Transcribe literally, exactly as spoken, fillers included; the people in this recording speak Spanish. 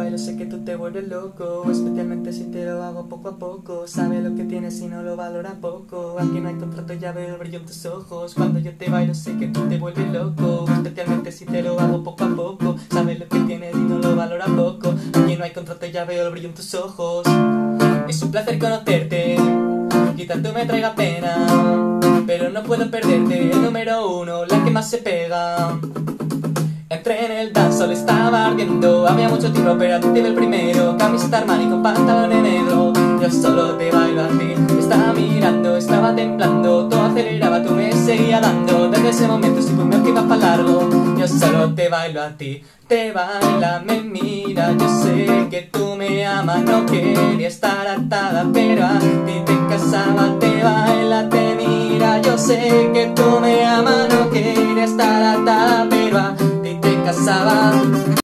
bailo sé que tú te vuelves loco, especialmente si te lo hago poco a poco. Sabe lo que tienes y no lo valora poco. Aquí no hay contrato, ya veo el brillo en tus ojos. Cuando yo te bailo sé que tú te vuelves loco, especialmente si te lo hago poco a poco. Sabe lo que tienes y no lo valora poco. Aquí no hay contrato, ya veo el brillo en tus ojos. Es un placer conocerte, quizás tú me traiga pena, pero no puedo perderte, el número uno, la que más se pega. Entré en el dancehall, estaba ardiendo, había mucho tiempo pero a ti te vi el primero. Camiseta Armani con pantalones negros, yo solo te bailo a ti. Estaba mirando, estaba temblando, todo aceleraba, tú me seguías dando. Desde ese momento supe que ibas para largo, yo solo te bailo a ti. Te baila, me mira, yo sé que tú me amas, no quería estar atada, pero a ti te casaba. Te baila, te mira, yo sé que tú me amas, no quería estar atada, pero a ti te casaba.